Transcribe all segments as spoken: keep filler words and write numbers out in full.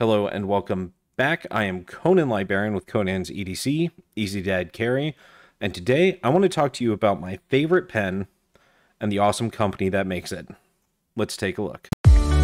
Hello and welcome back. I am Conan Librarian with Conan's E D C, Easy Dad Carry, and today I want to talk to you about my favorite pen and the awesome company that makes it. Let's take a look.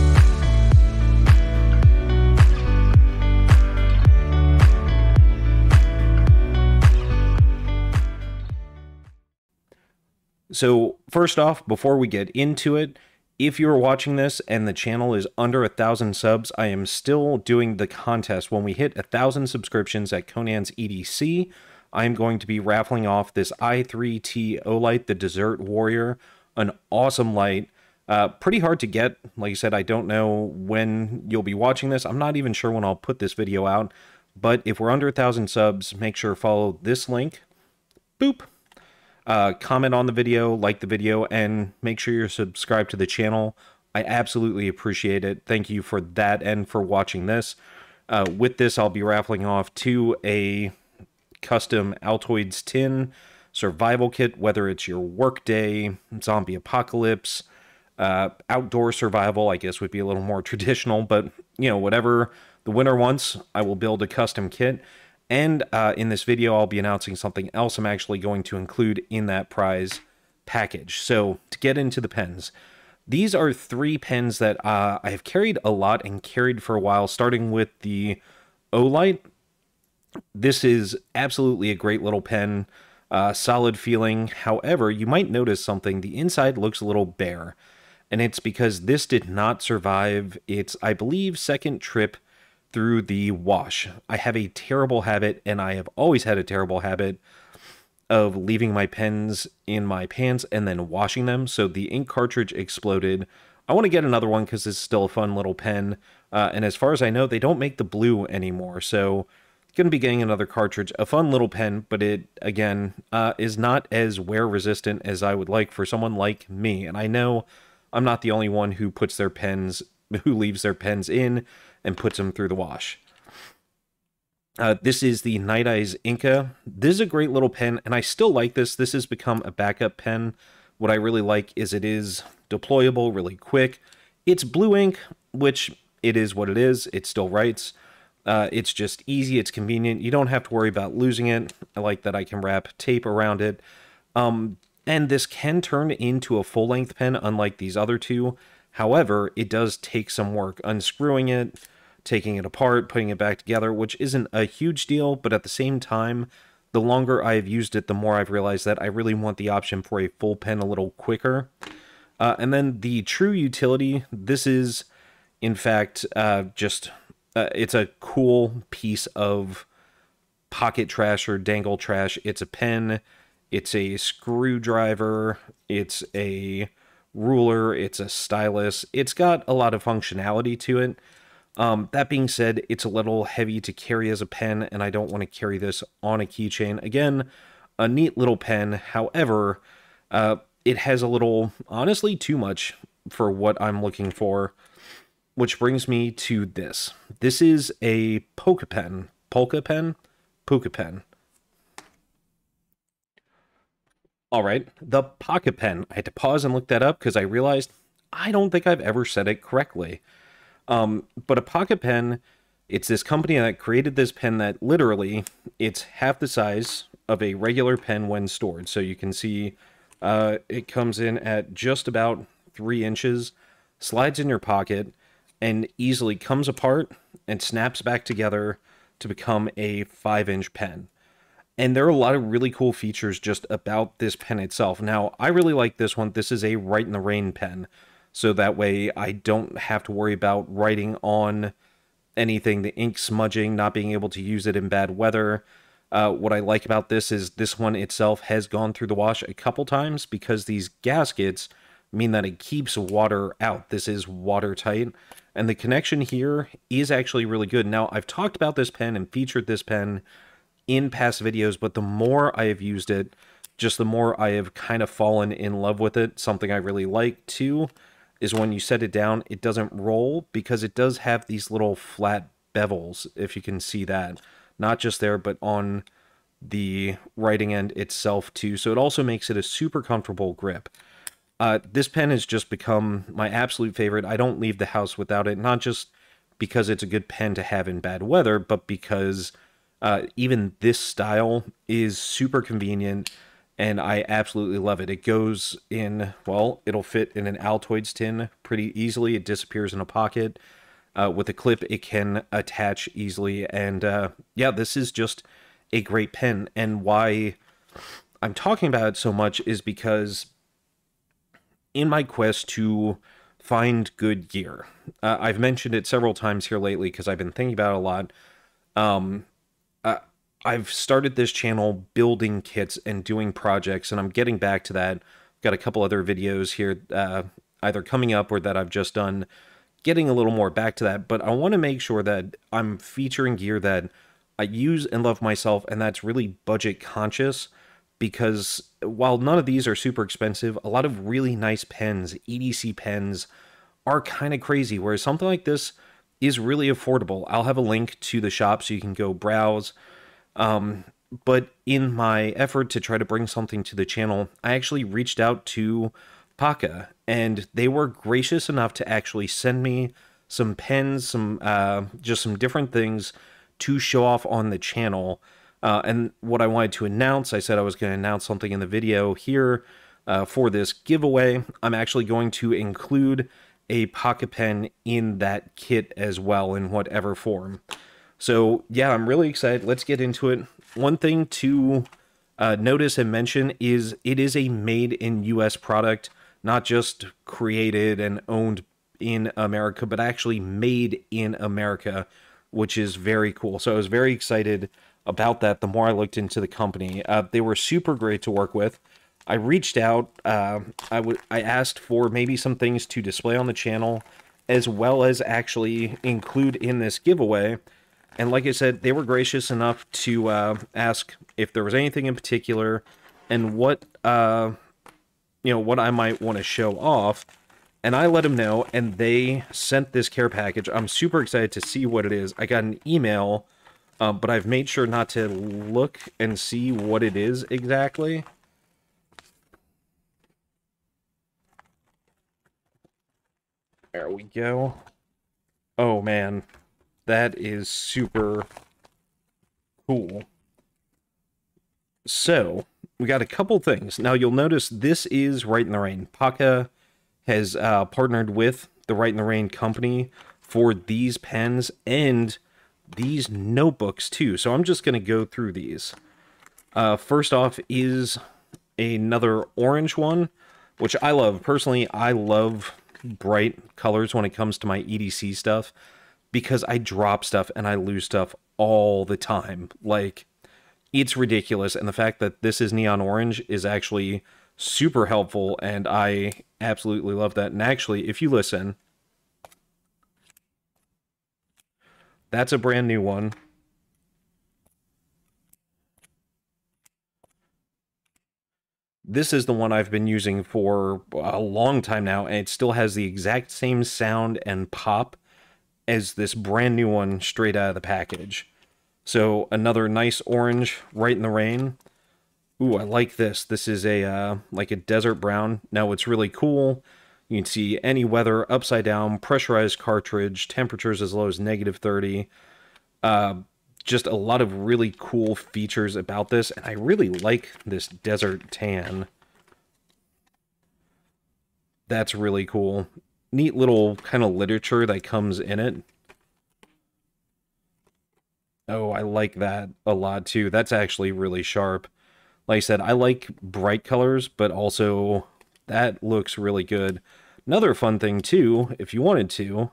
So first off, before we get into it, if you're watching this and the channel is under a thousand subs, I am still doing the contest. When we hit a thousand subscriptions at Conan's E D C, I'm going to be raffling off this i three T Olight, the Desert Warrior, an awesome light. Uh, pretty hard to get. Like I said, I don't know when you'll be watching this. I'm not even sure when I'll put this video out. But if we're under a thousand subs, make sure to follow this link. Boop. Uh, comment on the video, like the video, and make sure you're subscribed to the channel. I absolutely appreciate it. Thank you for that and for watching this. Uh, with this, I'll be raffling off to a custom Altoids tin survival kit, whether it's your workday, zombie apocalypse, uh, outdoor survival, I guess would be a little more traditional, but, you know, whatever the winner wants, I will build a custom kit. And uh, in this video, I'll be announcing something else I'm actually going to include in that prize package. So to get into the pens, these are three pens that uh, I have carried a lot and carried for a while, starting with the Olight. This is absolutely a great little pen, uh, solid feeling. However, you might notice something. The inside looks a little bare, and it's because this did not survive its, I believe, second trip through the wash. I have a terrible habit, and I have always had a terrible habit of leaving my pens in my pants and then washing them. So the ink cartridge exploded. I want to get another one because it's still a fun little pen. Uh, and as far as I know, they don't make the blue anymore. So going to be getting another cartridge. A fun little pen, but it, again, uh, is not as wear resistant as I would like for someone like me. And I know I'm not the only one who puts their pens, who leaves their pens in and puts them through the wash. Uh, this is the Night Eyes Inca. This is a great little pen, and I still like this. This has become a backup pen. What I really like is it is deployable really quick. It's blue ink, which it is what it is. It still writes. Uh, it's just easy. It's convenient. You don't have to worry about losing it. I like that I can wrap tape around it. Um, and this can turn into a full-length pen, unlike these other two. However, it does take some work unscrewing it, taking it apart, putting it back together, which isn't a huge deal, but at the same time, the longer I've used it, the more I've realized that I really want the option for a full pen a little quicker. Uh, and then the true utility, this is, in fact, uh, just, uh, it's a cool piece of pocket trash or dangle trash. It's a pen, it's a screwdriver, it's a ruler, it's a stylus. It's got a lot of functionality to it. Um, that being said, it's a little heavy to carry as a pen, and I don't want to carry this on a keychain. Again, a neat little pen. However, uh, it has a little, honestly, too much for what I'm looking for, which brings me to this. This is a Pokka Pen. Pokka Pen? Pokka Pen. All right, the Pokka Pen. I had to pause and look that up because I realized I don't think I've ever said it correctly. Um, but a Pokka Pen, it's this company that created this pen that literally, it's half the size of a regular pen when stored. So you can see uh, it comes in at just about three inches, slides in your pocket, and easily comes apart and snaps back together to become a five-inch pen. And there are a lot of really cool features just about this pen itself. Now, I really like this one. This is a Write in the Rain pen. So that way I don't have to worry about writing on anything, the ink smudging, not being able to use it in bad weather. Uh, what I like about this is this one itself has gone through the wash a couple times because these gaskets mean that it keeps water out. This is watertight. And the connection here is actually really good. Now, I've talked about this pen and featured this pen in past videos, but the more I have used it, just the more I have kind of fallen in love with it. Something I really like too is when you set it down, it doesn't roll because it does have these little flat bevels, if you can see that. Not just there, but on the writing end itself too. So it also makes it a super comfortable grip. Uh, this pen has just become my absolute favorite. I don't leave the house without it, not just because it's a good pen to have in bad weather, but because uh, even this style is super convenient, and I absolutely love it. It goes in, well, it'll fit in an Altoids tin pretty easily. It disappears in a pocket. Uh, with a clip, it can attach easily, and uh, yeah, this is just a great pen. And why I'm talking about it so much is because in my quest to find good gear, uh, I've mentioned it several times here lately because I've been thinking about it a lot. Um, uh, I've started this channel building kits and doing projects, and I'm getting back to that. Got a couple other videos here, uh, either coming up or that I've just done, getting a little more back to that. But I want to make sure that I'm featuring gear that I use and love myself, and that's really budget conscious, because while none of these are super expensive, a lot of really nice pens, E D C pens, are kind of crazy, whereas something like this is really affordable. I'll have a link to the shop so you can go browse. Um, but in my effort to try to bring something to the channel, I actually reached out to Pokka, and they were gracious enough to actually send me some pens, some uh, just some different things to show off on the channel. Uh, and what I wanted to announce, I said I was going to announce something in the video here uh, for this giveaway. I'm actually going to include a Pokka pen in that kit as well, in whatever form. So yeah, I'm really excited. Let's get into it. One thing to uh, notice and mention is it is a made in U S product, not just created and owned in America, but actually made in America, which is very cool. So I was very excited about that the more I looked into the company. Uh, they were super great to work with. I reached out, uh, I would I asked for maybe some things to display on the channel, as well as actually include in this giveaway. And like I said, they were gracious enough to uh, ask if there was anything in particular and what uh, you know, what I might want to show off. And I let them know, and they sent this care package. I'm super excited to see what it is. I got an email, uh, but I've made sure not to look and see what it is exactly. There we go. Oh, man. That is super cool. So, we got a couple things. Now, you'll notice this is Right in the Rain. Pokka has uh, partnered with the Right in the Rain company for these pens and these notebooks, too. So I'm just going to go through these. Uh, first off is another orange one, which I love. Personally, I love bright colors when it comes to my E D C stuff, because I drop stuff and I lose stuff all the time. Like, it's ridiculous, and the fact that this is neon orange is actually super helpful, and I absolutely love that. And actually, if you listen, that's a brand new one. This is the one I've been using for a long time now, and it still has the exact same sound and pop as this brand new one straight out of the package. So another nice orange, Right in the Rain. Ooh, I like this. This is a uh, like a desert brown. Now, it's really cool. You can see any weather, upside down, pressurized cartridge, temperatures as low as negative thirty. Uh, just a lot of really cool features about this, and I really like this desert tan. That's really cool. Neat little kind of literature that comes in it. Oh, I like that a lot too. That's actually really sharp. Like I said, I like bright colors, but also that looks really good. Another fun thing too, if you wanted to,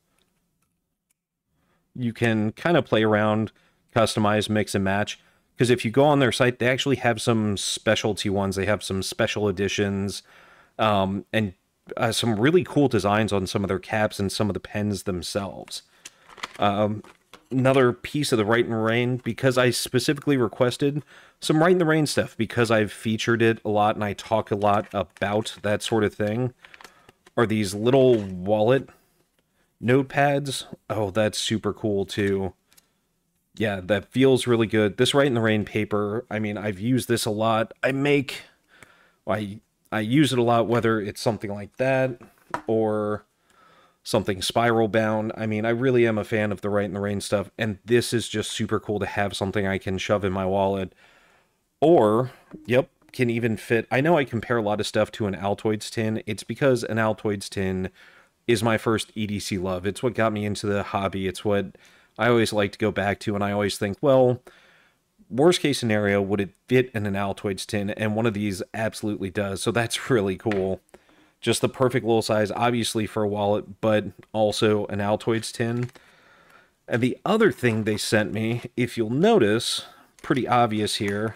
you can kind of play around, customize, mix and match. Because if you go on their site, they actually have some specialty ones. They have some special editions, um, and uh, some really cool designs on some of their caps and some of the pens themselves. Um, another piece of the Right in the Rain, because I specifically requested some Right in the Rain stuff, because I've featured it a lot and I talk a lot about that sort of thing, are these little wallet notepads. Oh, that's super cool too. Yeah, that feels really good. This Right in the Rain paper, I mean, I've used this a lot. I make, I, I use it a lot, whether it's something like that or something spiral bound. I mean, I really am a fan of the Right in the Rain stuff, and this is just super cool to have something I can shove in my wallet. Or, yep, can even fit. I know I compare a lot of stuff to an Altoids tin. It's because an Altoids tin is my first E D C love. It's what got me into the hobby. It's what I always like to go back to, and I always think, well, worst case scenario, would it fit in an Altoids tin? And one of these absolutely does, so that's really cool. Just the perfect little size, obviously for a wallet, but also an Altoids tin. And the other thing they sent me, if you'll notice, pretty obvious here,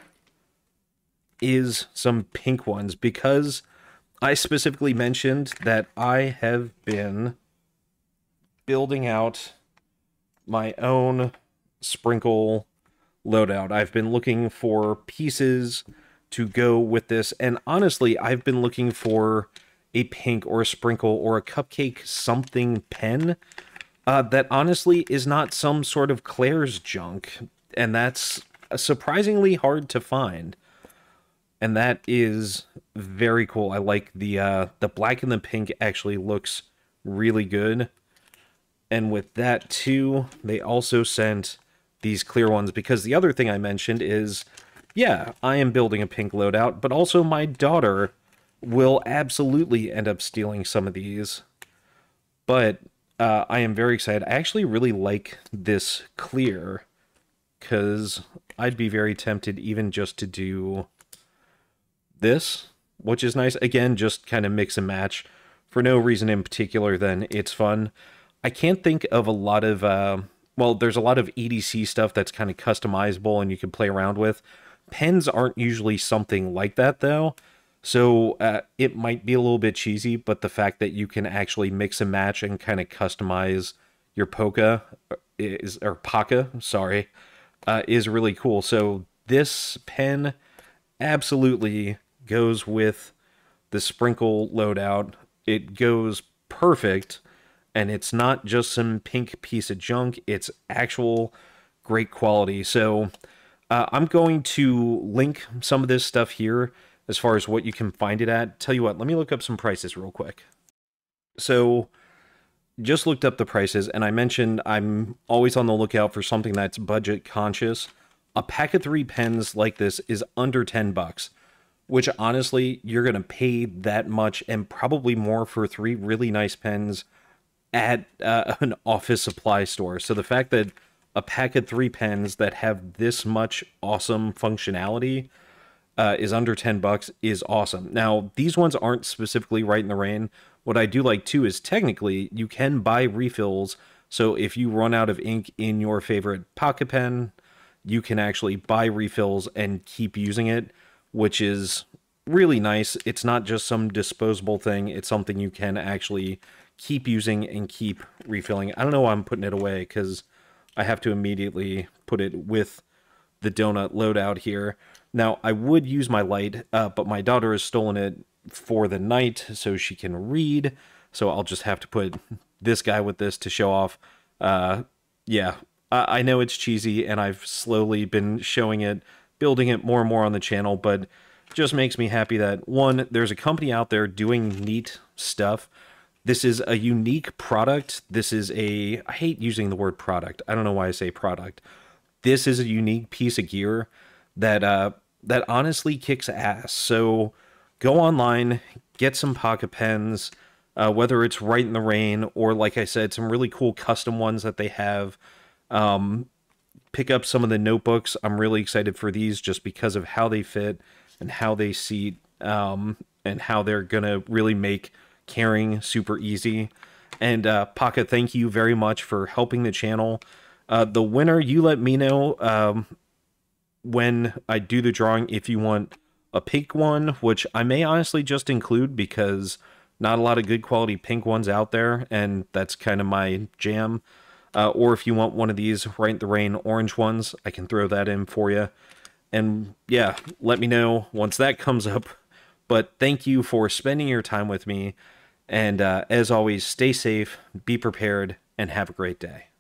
is some pink ones, because I specifically mentioned that I have been building out my own sprinkle loadout. I've been looking for pieces to go with this, and honestly, I've been looking for a pink or a sprinkle or a cupcake something pen uh, that honestly is not some sort of Claire's junk, and that's surprisingly hard to find. And that is very cool. I like the uh, the black and the pink actually looks really good. And with that too, they also sent these clear ones, because the other thing I mentioned is, yeah, I am building a pink loadout, but also my daughter will absolutely end up stealing some of these. But uh, I am very excited. I actually really like this clear, because I'd be very tempted even just to do this, which is nice. Again, just kind of mix and match for no reason in particular, then it's fun. I can't think of a lot of, uh, well, there's a lot of E D C stuff that's kind of customizable and you can play around with. Pens aren't usually something like that, though. So uh, it might be a little bit cheesy, but the fact that you can actually mix and match and kind of customize your Pokka is, or Pokka, sorry, uh, is really cool. So this pen absolutely goes with the sprinkle loadout. It goes perfect, and it's not just some pink piece of junk. It's actual great quality. So uh, I'm going to link some of this stuff here as far as what you can find it at. Tell you what, let me look up some prices real quick. So just looked up the prices, and I mentioned I'm always on the lookout for something that's budget conscious. A pack of three pens like this is under ten bucks, which honestly, you're going to pay that much and probably more for three really nice pens at uh, an office supply store. So the fact that a pack of three pens that have this much awesome functionality Uh, is under ten bucks is awesome. Now, these ones aren't specifically Right in the Rain. What I do like too is technically you can buy refills. So if you run out of ink in your favorite Pokka pen, you can actually buy refills and keep using it, which is really nice. It's not just some disposable thing. It's something you can actually keep using and keep refilling. I don't know why I'm putting it away, because I have to immediately put it with the donut loadout here. Now, I would use my light, uh, but my daughter has stolen it for the night so she can read, so I'll just have to put this guy with this to show off. Uh, yeah, I, I know it's cheesy, and I've slowly been showing it, building it more and more on the channel, but it just makes me happy that, one, there's a company out there doing neat stuff. This is a unique product. This is a... I hate using the word product. I don't know why I say product. This is a unique piece of gear that uh, that honestly kicks ass. So go online, get some Pokka Pens, uh, whether it's Right in the Rain or, like I said, some really cool custom ones that they have. Um, pick up some of the notebooks. I'm really excited for these just because of how they fit and how they seat, um, and how they're going to really make carrying super easy. And uh, Pokka, thank you very much for helping the channel. Uh, the winner, you let me know um, when I do the drawing if you want a pink one, which I may honestly just include because not a lot of good quality pink ones out there, and that's kind of my jam. Uh, or if you want one of these Right in the Rain orange ones, I can throw that in for you. And yeah, let me know once that comes up. But thank you for spending your time with me. And uh, as always, stay safe, be prepared, and have a great day.